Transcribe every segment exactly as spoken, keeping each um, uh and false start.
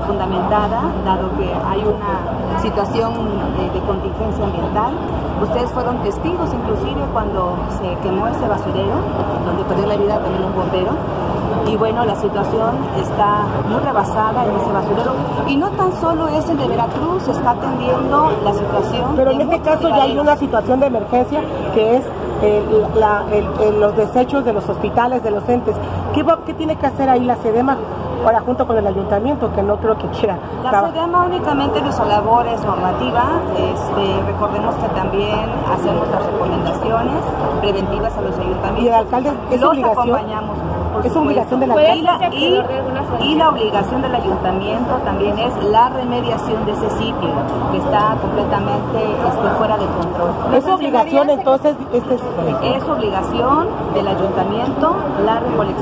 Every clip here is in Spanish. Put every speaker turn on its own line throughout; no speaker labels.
fundamentada, dado que hay una situación de, de contingencia ambiental. Ustedes fueron testigos inclusive cuando se quemó ese basurero, donde perdió la vida también un bombero. Y bueno, la situación está muy rebasada en ese basurero. Y no tan solo es el de Veracruz, se está atendiendo la situación.
Pero en este caso ya hay una situación de emergencia que es el, la, el, el, los desechos de los hospitales, de los entes. ¿Qué, va, qué tiene que hacer ahí la SEDEMA? Ahora junto con el ayuntamiento, que no creo que quiera.
La SEDEMA únicamente nuestra labor es normativa. Este, recordemos que también hacemos las recomendaciones preventivas a los ayuntamientos.
Y el alcalde es
los
obligación.
acompañamos.
Es obligación del alcalde.
Y la, y, y la obligación del ayuntamiento también es la remediación de ese sitio que está completamente este, fuera de control.
Es obligación entonces. Este es,
es obligación del ayuntamiento la recolección.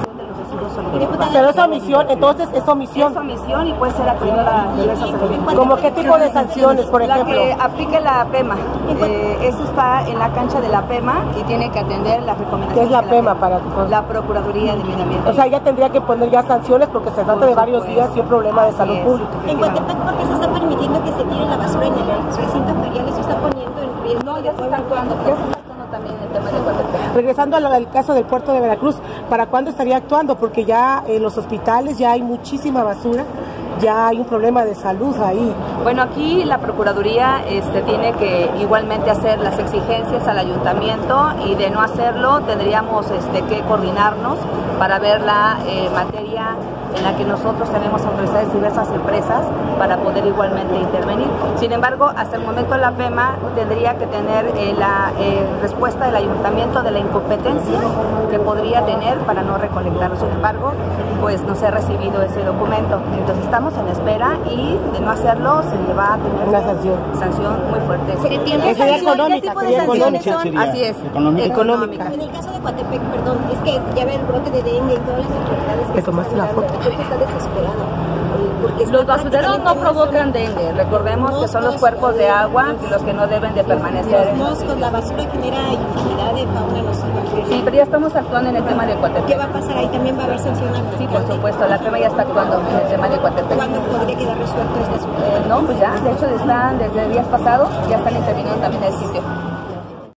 Pero es omisión, entonces es omisión.
Es omisión y puede ser atendida de diversas formas.
¿Cómo qué tipo de sanciones, por ejemplo?
La que aplique la PEMA. Eh, eso está en la cancha de la PEMA y tiene que atender las recomendaciones.
¿Qué es la PEMA para
la Procuraduría de Medio Ambiente?
O sea, ella tendría que poner ya sanciones porque se trata de varios días y un problema de salud pública.
En Coatepec, ¿por qué se está permitiendo que se tire la basura en el recinto ferial? Eso está poniendo en riesgo.
No, ya se está actuando, ya se está actuando también el tema de Coatepec.
Regresando al, al caso del puerto de Veracruz, ¿para cuándo estaría actuando? Porque ya en los hospitales ya hay muchísima basura, ya hay un problema de salud ahí.
Bueno, aquí la Procuraduría este, tiene que igualmente hacer las exigencias al ayuntamiento y de no hacerlo tendríamos este, que coordinarnos para ver la eh, materia en la que nosotros tenemos autorizadas diversas empresas para poder igualmente intervenir. Sin embargo, hasta el momento la PEMA tendría que tener eh, la eh, respuesta del ayuntamiento de la incompetencia que podría tener para no recolectarlo. Sin embargo, pues no se ha recibido ese documento. Entonces estamos en espera y de no hacerlo se le va a tener
una sanción,
sanción muy fuerte.
¿Se tiene
sería económica?
¿Qué tipo de
sería
sanciones
económica.
son?
Así es,
económica. económica.
En el caso de Coatepec, perdón, es que ya ve el brote de dengue y todas las enfermedades que
¿Le tomaste la foto?
La gente está desesperada.
Los basureros no provocan dengue, recordemos que son los cuerpos de agua los que no deben de permanecer.
Los moscos, la basura genera infinidad de fauna nociva.
Sí, pero ya estamos actuando en el tema de Coatepec.
¿Qué va a pasar ahí? ¿También va a haber sanciones?
Sí, por supuesto, la PEMA ya está actuando en el tema de Coatepec.
¿Cuándo podría quedar resuelto este asunto?
Eh, no, pues ya, de hecho están desde días pasados, ya están interviniendo también en el sitio.